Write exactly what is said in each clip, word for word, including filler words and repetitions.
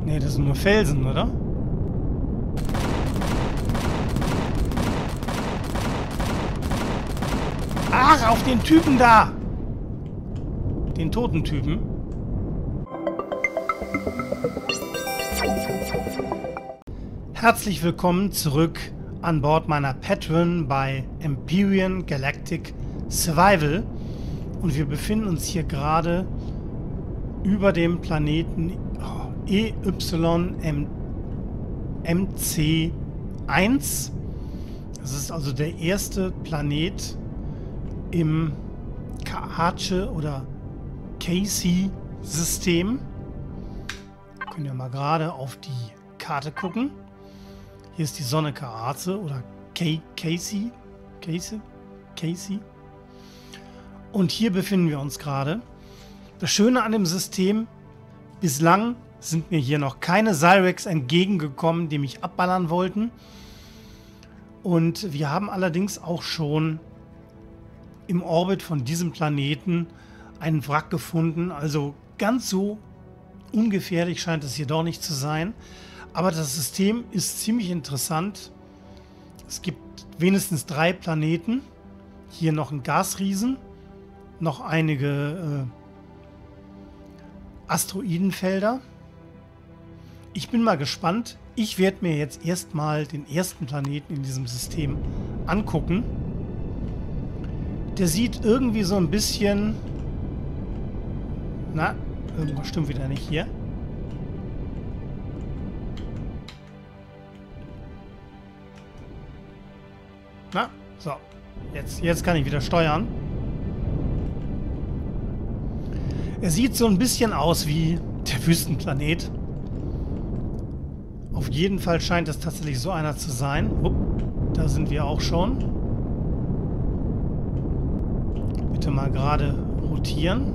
Ne, das sind nur Felsen, oder? Ach, auf den Typen da! Den toten Typen. Herzlich willkommen zurück an Bord meiner Patron bei Empyrean Galactic Survival. Und wir befinden uns hier gerade über dem Planeten E Y M C eins. Das ist also der erste Planet im Kaatsche oder Casey-System. Können wir mal gerade auf die Karte gucken. Hier ist die Sonne Kaaze oder Casey. Casey? Casey. Und hier befinden wir uns gerade. Das Schöne an dem System, bislang sind mir hier noch keine Cyrex entgegengekommen, die mich abballern wollten. Und wir haben allerdings auch schon im Orbit von diesem Planeten einen Wrack gefunden. Also ganz so ungefährlich scheint es hier doch nicht zu sein. Aber das System ist ziemlich interessant. Es gibt wenigstens drei Planeten. Hier noch ein Gasriesen, noch einige äh, Asteroidenfelder. Ich bin mal gespannt. Ich werde mir jetzt erstmal den ersten Planeten in diesem System angucken. Der sieht irgendwie so ein bisschen... Na, irgendwas stimmt wieder nicht hier. Na, so. Jetzt, jetzt kann ich wieder steuern. Er sieht so ein bisschen aus wie der Wüstenplanet. Auf jeden Fall scheint es tatsächlich so einer zu sein. Upp, da sind wir auch schon. Bitte mal gerade rotieren.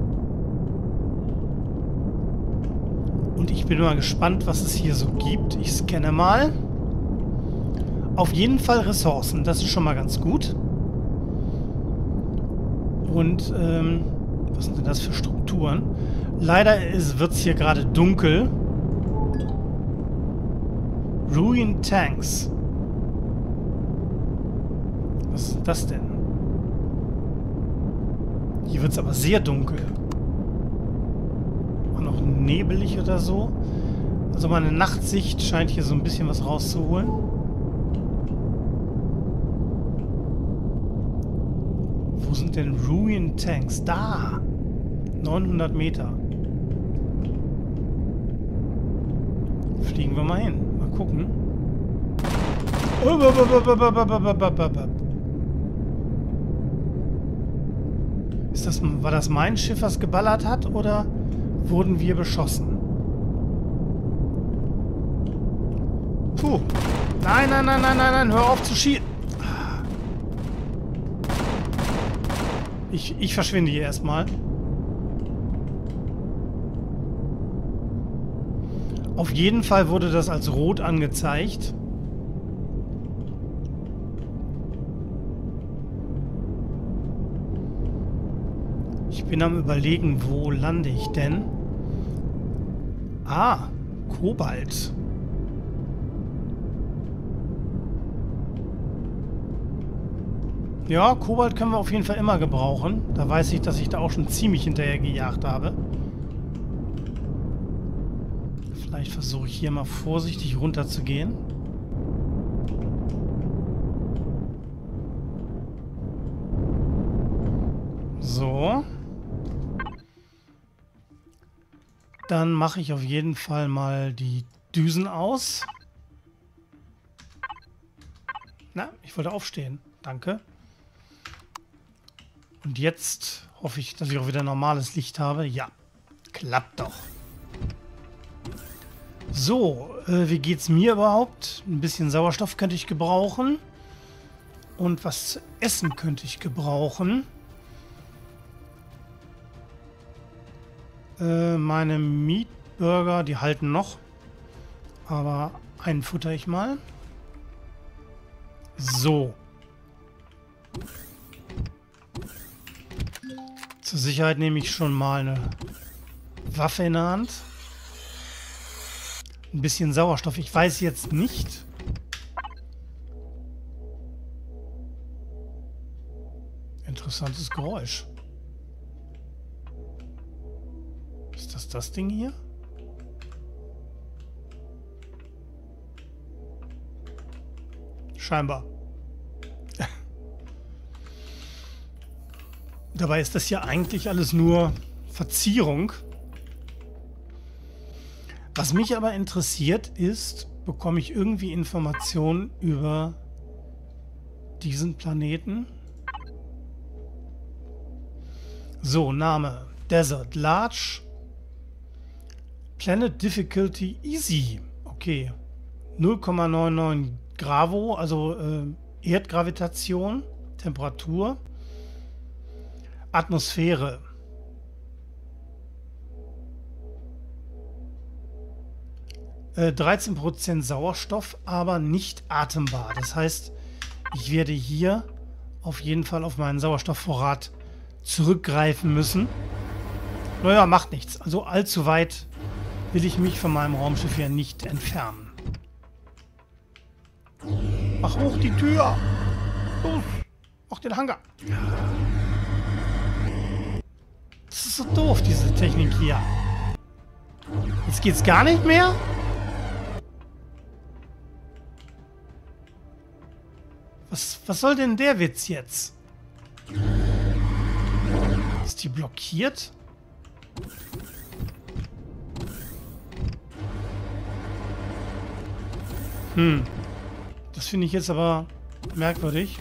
Und ich bin mal gespannt, was es hier so gibt. Ich scanne mal. Auf jeden Fall Ressourcen. Das ist schon mal ganz gut. Und, ähm, was sind denn das für Strukturen? Leider wird es hier gerade dunkel. Ruined Tanks. Was ist das denn? Hier wird es aber sehr dunkel. Und noch nebelig oder so. Also meine Nachtsicht scheint hier so ein bisschen was rauszuholen. Wo sind denn Ruined Tanks? Da! neunhundert Meter. Fliegen wir mal hin. Mal gucken. Ist das, war das mein Schiff, was geballert hat, oder wurden wir beschossen? Puh. Nein, nein, nein, nein, nein, nein, hör auf zu schießen. Ich, ich verschwinde hier erstmal. Auf jeden Fall wurde das als rot angezeigt. Ich bin am Überlegen, wo lande ich denn? Ah, Kobalt. Ja, Kobalt können wir auf jeden Fall immer gebrauchen. Da weiß ich, dass ich da auch schon ziemlich hinterher gejagt habe. Vielleicht versuche ich hier mal vorsichtig runter zu gehen. So. Dann mache ich auf jeden Fall mal die Düsen aus. Na, ich wollte aufstehen. Danke. Und jetzt hoffe ich, dass ich auch wieder normales Licht habe. Ja, klappt doch. So, äh, wie geht's mir überhaupt? Ein bisschen Sauerstoff könnte ich gebrauchen. Und was zu essen könnte ich gebrauchen. Äh, meine Meatburger, die halten noch. Aber einen futter ich mal. So. Zur Sicherheit nehme ich schon mal eine Waffe in der Hand. ein bisschen Sauerstoff. Ich weiß jetzt nicht. Interessantes Geräusch. Ist das das Ding hier? Scheinbar. Dabei ist das ja eigentlich alles nur Verzierung. Was mich aber interessiert ist, bekomme ich irgendwie Informationen über diesen Planeten? So, Name. Desert Large. Planet Difficulty Easy. Okay. null Komma neunundneunzig Gravo, also äh, Erdgravitation. Temperatur. Atmosphäre. Äh, dreizehn Prozent Sauerstoff, aber nicht atembar. Das heißt, ich werde hier auf jeden Fall auf meinen Sauerstoffvorrat zurückgreifen müssen. Naja, macht nichts. Also allzu weit will ich mich von meinem Raumschiff ja nicht entfernen. Mach hoch die Tür! Los! Mach den Hangar! Das ist so doof, diese Technik hier. Jetzt geht's gar nicht mehr? Was, was soll denn der Witz jetzt? Ist die blockiert? Hm. Das finde ich jetzt aber merkwürdig.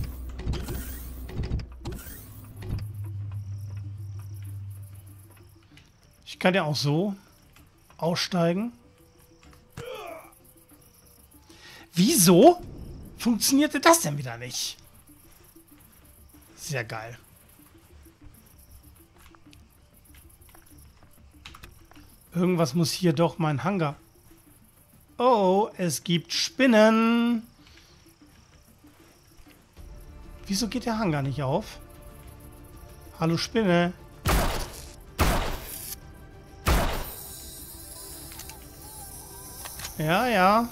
Ich kann ja auch so aussteigen. Wieso funktionierte das denn wieder nicht? Sehr geil. Irgendwas muss hier doch mein Hangar. Oh, es gibt Spinnen. Wieso geht der Hangar nicht auf? Hallo Spinne. Ja, ja.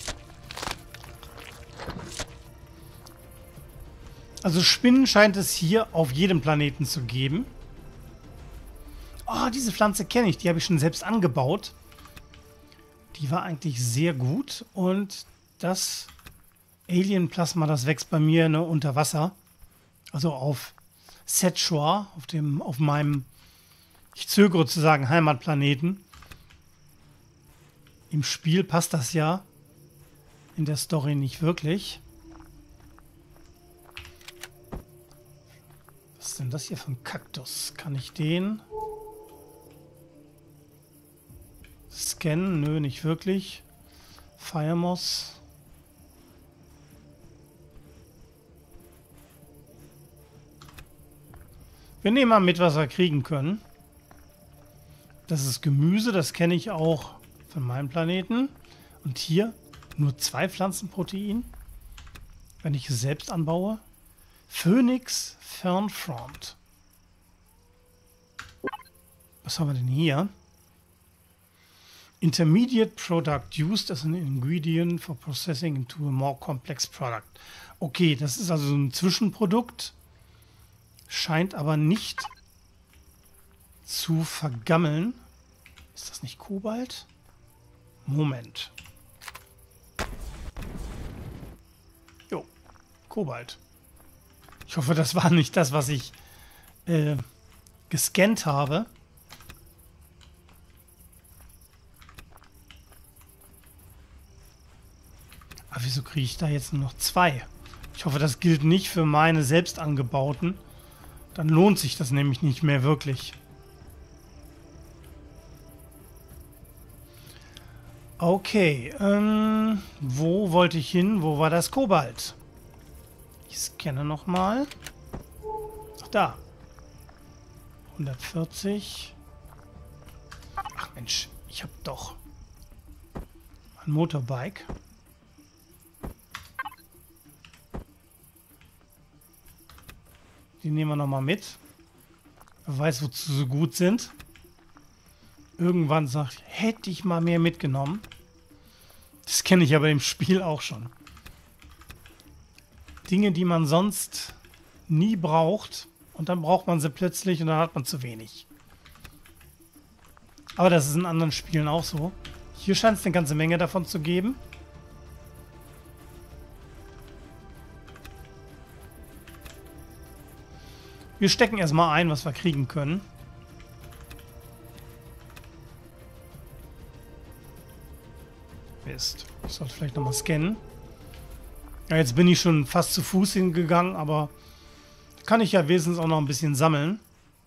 Also Spinnen scheint es hier auf jedem Planeten zu geben. Oh, diese Pflanze kenne ich. Die habe ich schon selbst angebaut. Die war eigentlich sehr gut. Und das Alien-Plasma, das wächst bei mir ne, unter Wasser. Also auf Setshore, auf dem, auf meinem, ich zögere zu sagen, Heimatplaneten. Im Spiel passt das ja. In der Story nicht wirklich. Was ist denn das hier für ein Kaktus? Kann ich den scannen? Nö, nicht wirklich. Firemoss. Wir nehmen mal mit, was wir kriegen können. Das ist Gemüse, das kenne ich auch von meinem Planeten. Und hier nur zwei Pflanzenprotein, wenn ich es selbst anbaue. Phoenix Fernfront. Was haben wir denn hier? Intermediate product used as an ingredient for processing into a more complex product. Okay, das ist also ein Zwischenprodukt. Scheint aber nicht zu vergammeln. Ist das nicht Kobalt? Moment. Jo, Kobalt. Ich hoffe, das war nicht das, was ich äh, gescannt habe. Aber wieso kriege ich da jetzt nur noch zwei? Ich hoffe, das gilt nicht für meine selbst angebauten. Dann lohnt sich das nämlich nicht mehr wirklich. Okay, ähm, wo wollte ich hin? Wo war das Kobalt? Ich scanne nochmal. Ach, da. hundertvierzig. Ach Mensch, ich habe doch ein Motorbike. Die nehmen wir nochmal mit. Wer weiß, wozu sie gut sind. Irgendwann sagt, hätte ich mal mehr mitgenommen. Das kenne ich aber im Spiel auch schon. Dinge, die man sonst nie braucht. Und dann braucht man sie plötzlich und dann hat man zu wenig. Aber das ist in anderen Spielen auch so. Hier scheint es eine ganze Menge davon zu geben. Wir stecken erstmal ein, was wir kriegen können. Mist. Ich sollte vielleicht nochmal scannen. Ja, jetzt bin ich schon fast zu Fuß hingegangen, aber kann ich ja wenigstens auch noch ein bisschen sammeln.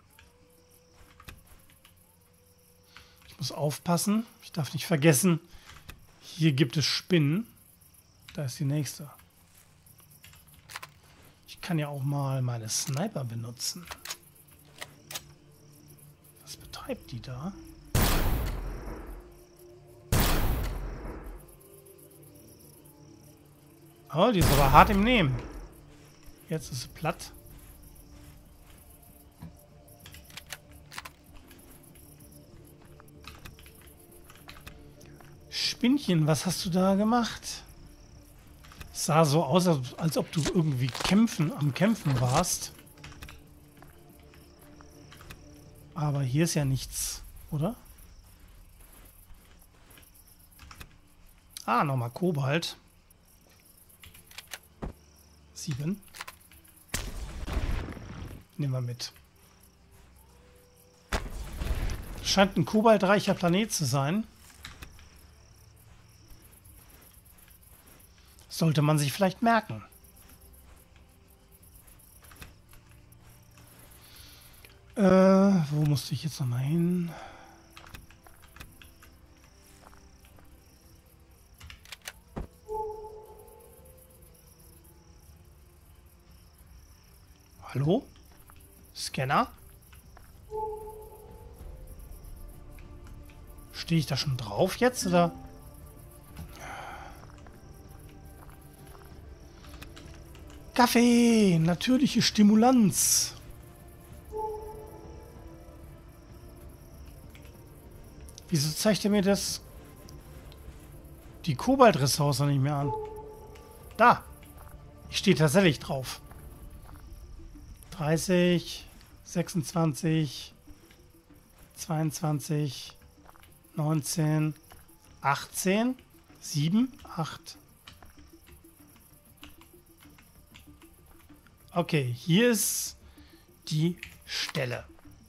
Ich muss aufpassen. Ich darf nicht vergessen, hier gibt es Spinnen. Da ist die nächste. Ich kann ja auch mal meine Sniper benutzen. Was betreibt die da? Oh, die ist aber hart im Nehmen. Jetzt ist sie platt. Spinnchen, was hast du da gemacht? Es sah so aus, als, als ob du irgendwie kämpfen, am Kämpfen warst. Aber hier ist ja nichts, oder? Ah, nochmal Kobalt. Sieben. Nehmen wir mit. Scheint ein kobaltreicher Planet zu sein. Sollte man sich vielleicht merken. Äh, wo musste ich jetzt nochmal hin? Hallo? Scanner? Stehe ich da schon drauf jetzt, oder? Kaffee! Natürliche Stimulanz. Wieso zeigt er mir das? Die Kobalt-Ressource nicht mehr an? Da! Ich stehe tatsächlich drauf. dreißig, sechsundzwanzig, zweiundzwanzig, neunzehn, achtzehn, sieben, acht. Okay, hier ist die Stelle.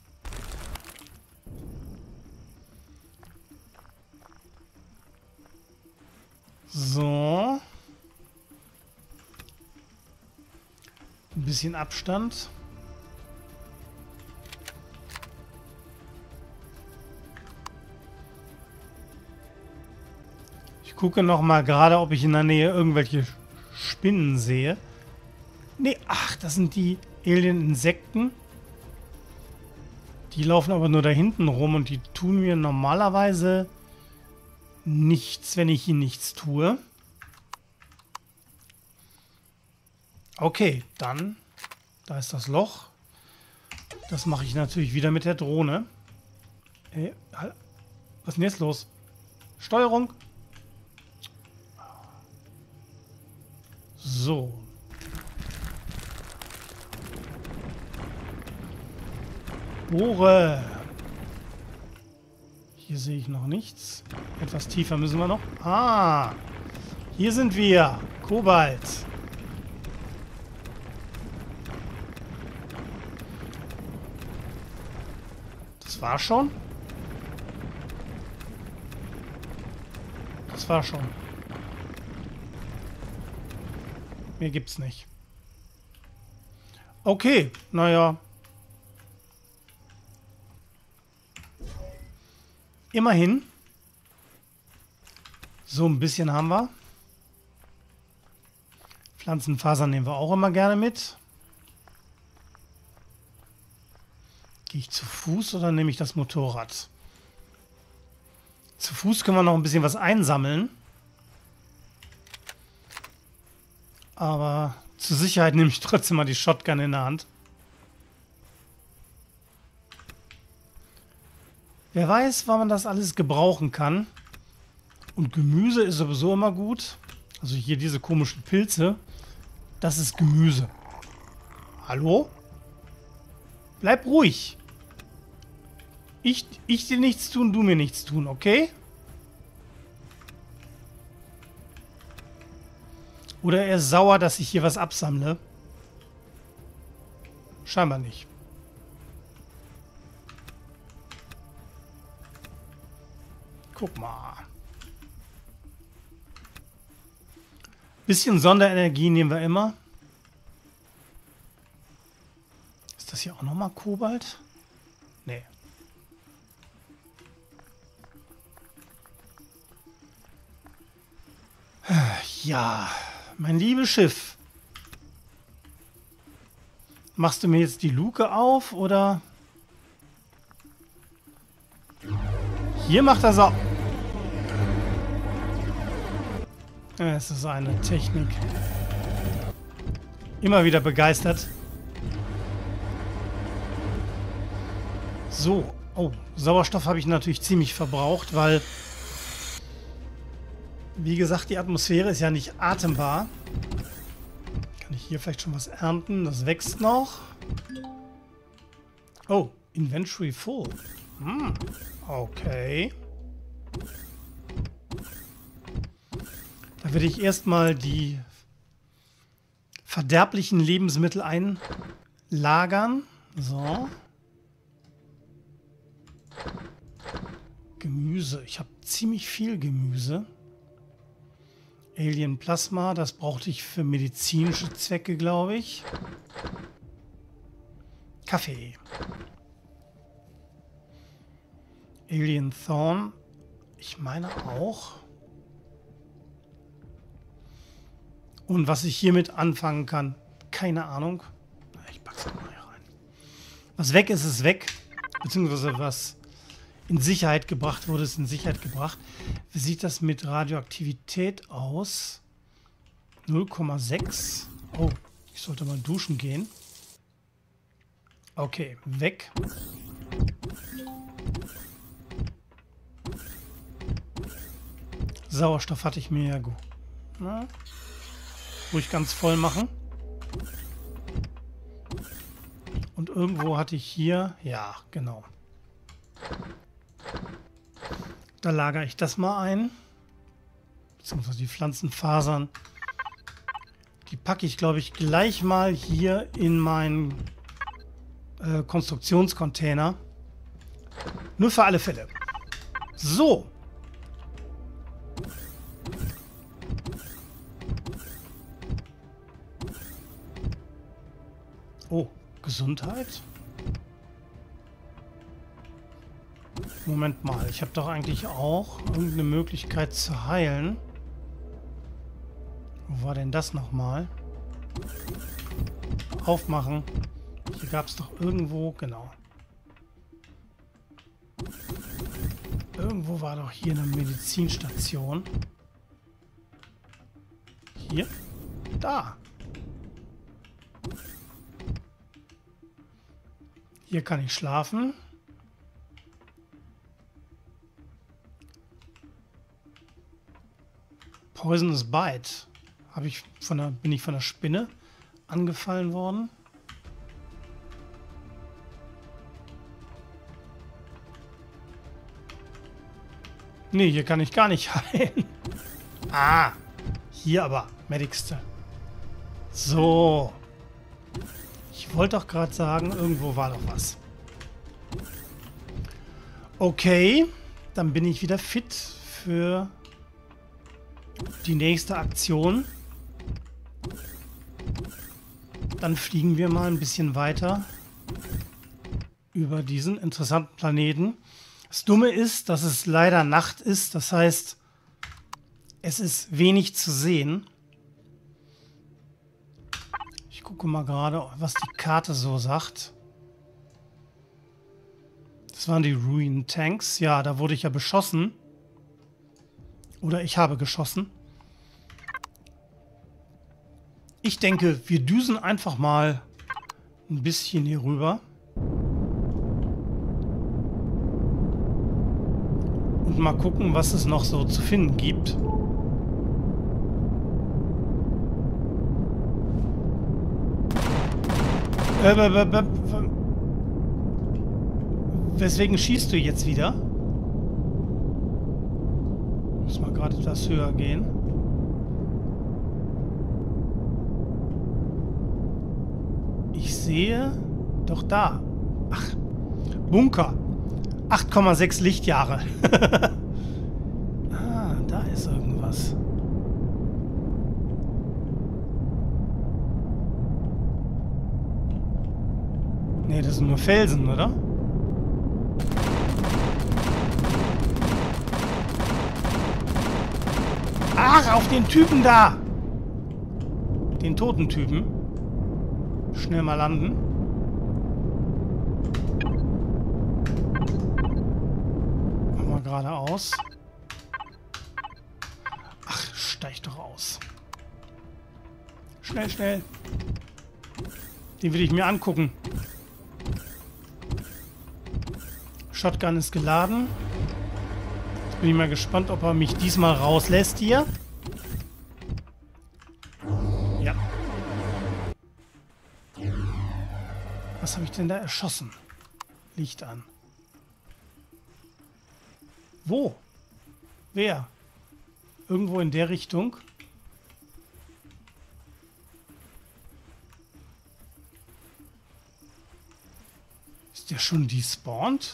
So. Ein bisschen Abstand. Ich gucke noch mal gerade, ob ich in der Nähe irgendwelche Spinnen sehe. Nee, ach, das sind die Alien-Insekten. Die laufen aber nur da hinten rum und die tun mir normalerweise nichts, wenn ich ihnen nichts tue. Okay, dann, da ist das Loch. Das mache ich natürlich wieder mit der Drohne. Äh, was ist denn jetzt los? Steuerung. So. Bohre. Hier sehe ich noch nichts. Etwas tiefer müssen wir noch. Ah, hier sind wir. Kobalt. Das war schon. Das war schon. Mehr gibt's nicht. Okay, naja. Immerhin. So ein bisschen haben wir. Pflanzenfasern nehmen wir auch immer gerne mit. Gehe ich zu Fuß oder nehme ich das Motorrad? Zu Fuß können wir noch ein bisschen was einsammeln. Aber zur Sicherheit nehme ich trotzdem mal die Shotgun in der Hand. Wer weiß, wann man das alles gebrauchen kann. Und Gemüse ist sowieso immer gut. Also hier diese komischen Pilze. Das ist Gemüse. Hallo? Bleib ruhig. Ich, ich dir nichts tun, du mir nichts tun, okay? Oder er ist sauer, dass ich hier was absammle? Scheinbar nicht. Guck mal. Bisschen Sonderenergie nehmen wir immer. Ist das hier auch nochmal Kobalt? Nee. Ja, mein liebes Schiff. Machst du mir jetzt die Luke auf, oder? Hier macht er Sau. Es ist eine Technik. Immer wieder begeistert. So. Oh, Sauerstoff habe ich natürlich ziemlich verbraucht, weil, wie gesagt, die Atmosphäre ist ja nicht atembar. Kann ich hier vielleicht schon was ernten? Das wächst noch. Oh, Inventory full. Hm, okay. Da werde ich erstmal die verderblichen Lebensmittel einlagern. So. Gemüse. Ich habe ziemlich viel Gemüse. Alien Plasma, das brauchte ich für medizinische Zwecke, glaube ich. Kaffee. Alien Thorn. Ich meine auch. Und was ich hiermit anfangen kann, keine Ahnung. Ich pack's mal hier rein. Was weg ist, ist weg. Beziehungsweise was in Sicherheit gebracht wurde, ist in Sicherheit gebracht. Wie sieht das mit Radioaktivität aus? null Komma sechs. Oh, ich sollte mal duschen gehen. Okay, weg. Sauerstoff hatte ich mir ja gut. Na, ruhig ganz voll machen. Und irgendwo hatte ich hier... Ja, genau. Da lagere ich das mal ein. Beziehungsweise die Pflanzenfasern. Die packe ich, glaube ich, gleich mal hier in meinen äh, Konstruktionscontainer. Nur für alle Fälle. So. Oh, Gesundheit? Moment mal, ich habe doch eigentlich auch irgendeine Möglichkeit zu heilen. Wo war denn das nochmal? Aufmachen. Hier gab es doch irgendwo, genau. Irgendwo war doch hier eine Medizinstation. Hier? Da. Hier kann ich schlafen. Poisonous Bite. Habe ich von der, bin ich von der Spinne angefallen worden? Nee, hier kann ich gar nicht heilen. Ah, hier aber, Medixte. So. Ich wollte doch gerade sagen, irgendwo war doch was. Okay, dann bin ich wieder fit für die nächste Aktion. Dann fliegen wir mal ein bisschen weiter über diesen interessanten Planeten. Das Dumme ist, dass es leider Nacht ist. Das heißt, es ist wenig zu sehen. Ich gucke mal gerade, was die Karte so sagt. Das waren die Ruin Tanks. Ja, da wurde ich ja beschossen. Oder ich habe geschossen. Ich denke, wir düsen einfach mal ein bisschen hier rüber. Und mal gucken, was es noch so zu finden gibt. Äh, äh, äh, äh, weswegen schießt du jetzt wieder? Muss mal gerade etwas höher gehen. Ich sehe doch da. Ach, Bunker. acht Komma sechs Lichtjahre. Ah, da ist irgendwas. Nee, das sind nur Felsen, oder? Ach, auf den Typen da! Den toten Typen. Schnell mal landen. Machen wir geradeaus. Ach, steig doch aus. Schnell, schnell. Den will ich mir angucken. Shotgun ist geladen. Jetzt bin ich mal gespannt, ob er mich diesmal rauslässt hier. Ja. Was habe ich denn da erschossen? Licht an. Wo? Wer? Irgendwo in der Richtung? Ist der schon despawned?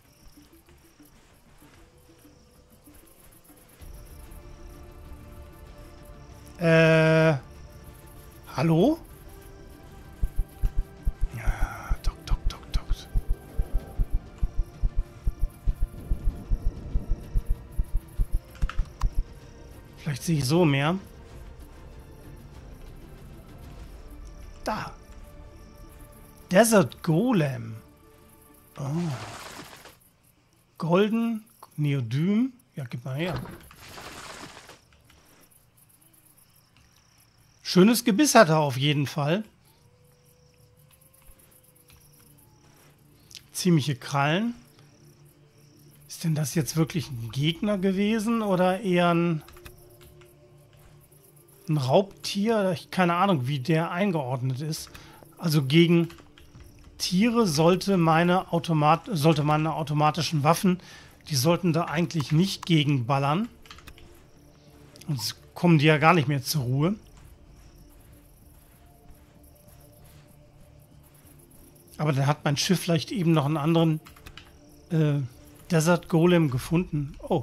Äh, hallo? Ja, Doc, Doc, Doc, Doc. Vielleicht sehe ich so mehr. Da. Desert Golem. Oh. Golden, Neodym. Ja, gib mal her. Schönes Gebiss hat er auf jeden Fall. Ziemliche Krallen. Ist denn das jetzt wirklich ein Gegner gewesen oder eher ein, ein Raubtier? Ich keine Ahnung, wie der eingeordnet ist. Also gegen Tiere sollte meine Automat sollte meine automatischen Waffen, die sollten da eigentlich nicht gegenballern. Sonst kommen die ja gar nicht mehr zur Ruhe. Aber dann hat mein Schiff vielleicht eben noch einen anderen äh, Desert Golem gefunden. Oh.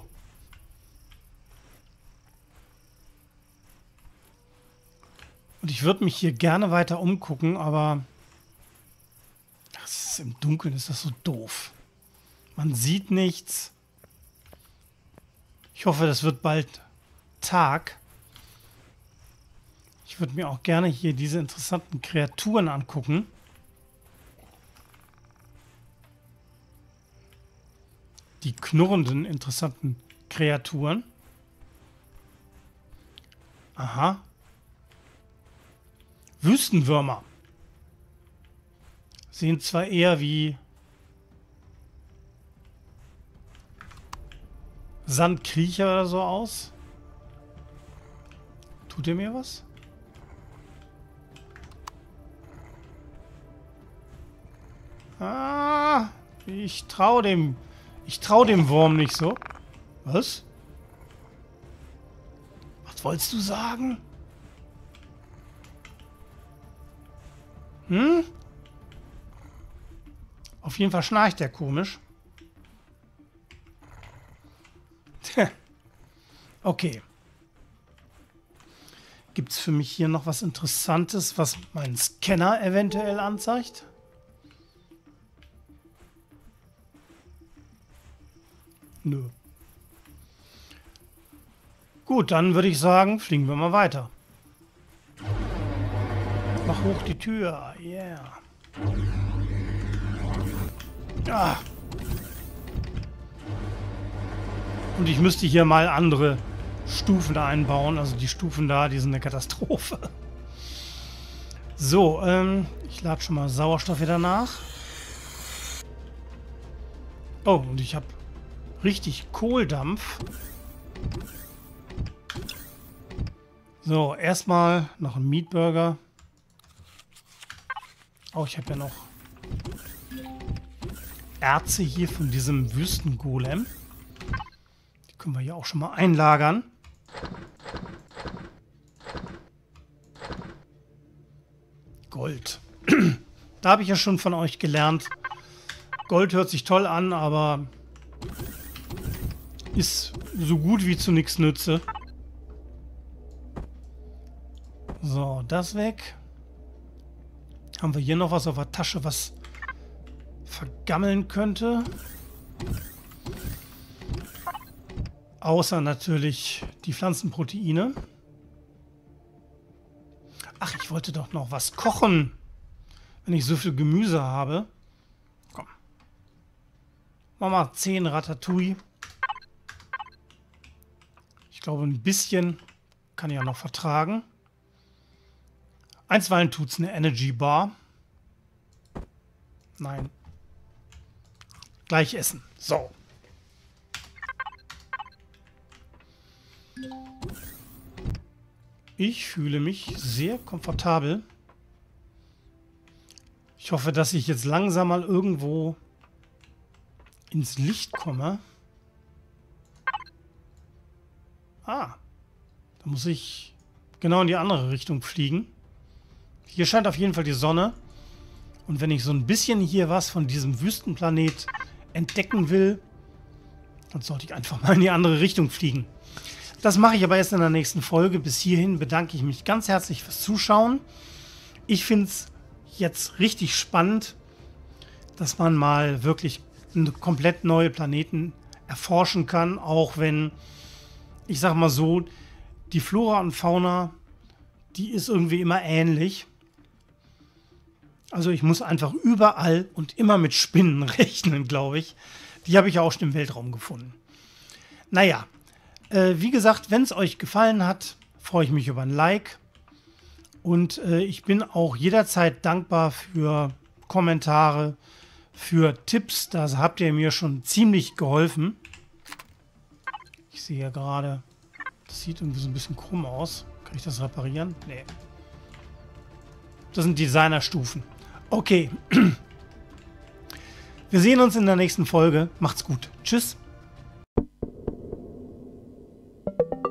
Und ich würde mich hier gerne weiter umgucken, aber das ist im Dunkeln ist das so doof. Man sieht nichts. Ich hoffe, das wird bald Tag. Ich würde mir auch gerne hier diese interessanten Kreaturen angucken. Die knurrenden, interessanten Kreaturen. Aha. Wüstenwürmer. Sehen zwar eher wie Sandkriecher oder so aus. Tut er mir was? Ah, ich traue dem... Ich traue dem Wurm nicht so. Was? Was wolltest du sagen? Hm? Auf jeden Fall schnarcht der komisch. Okay. Gibt es für mich hier noch was Interessantes, was mein Scanner eventuell anzeigt? Nö. Gut, dann würde ich sagen, fliegen wir mal weiter. Mach hoch die Tür. Yeah. Ah. Und ich müsste hier mal andere Stufen einbauen. Also die Stufen da, die sind eine Katastrophe. So, ähm, ich lade schon mal Sauerstoff wieder nach. Oh, und ich habe richtig Kohldampf. So, erstmal noch ein Meatburger. Oh, ich habe ja noch Erze hier von diesem Wüstengolem. Die können wir hier auch schon mal einlagern. Gold. Da habe ich ja schon von euch gelernt. Gold hört sich toll an, aber ist so gut wie zu nichts nütze. So, das weg. Haben wir hier noch was auf der Tasche, was vergammeln könnte? Außer natürlich die Pflanzenproteine. Ach, ich wollte doch noch was kochen, wenn ich so viel Gemüse habe. Komm. Mach mal zehn Ratatouille. Ich glaube, ein bisschen kann ich auch noch vertragen. Einstweilen tut es eine Energy Bar. Nein. Gleich essen. So. Ich fühle mich sehr komfortabel. Ich hoffe, dass ich jetzt langsam mal irgendwo ins Licht komme. Ah. Da muss ich genau in die andere Richtung fliegen. Hier scheint auf jeden Fall die Sonne. Und wenn ich so ein bisschen hier was von diesem Wüstenplanet entdecken will, dann sollte ich einfach mal in die andere Richtung fliegen. Das mache ich aber erst in der nächsten Folge. Bis hierhin bedanke ich mich ganz herzlich fürs Zuschauen. Ich finde es jetzt richtig spannend, dass man mal wirklich komplett neue Planeten erforschen kann, auch wenn, ich sag mal so, die Flora und Fauna, die ist irgendwie immer ähnlich. Also ich muss einfach überall und immer mit Spinnen rechnen, glaube ich. Die habe ich ja auch schon im Weltraum gefunden. Naja, äh, wie gesagt, wenn es euch gefallen hat, freue ich mich über ein Like. Und äh, ich bin auch jederzeit dankbar für Kommentare, für Tipps. Da habt ihr mir schon ziemlich geholfen. Ich sehe ja gerade, das sieht irgendwie so ein bisschen krumm aus. Kann ich das reparieren? Nee. Das sind Designerstufen. Okay. Wir sehen uns in der nächsten Folge. Macht's gut. Tschüss.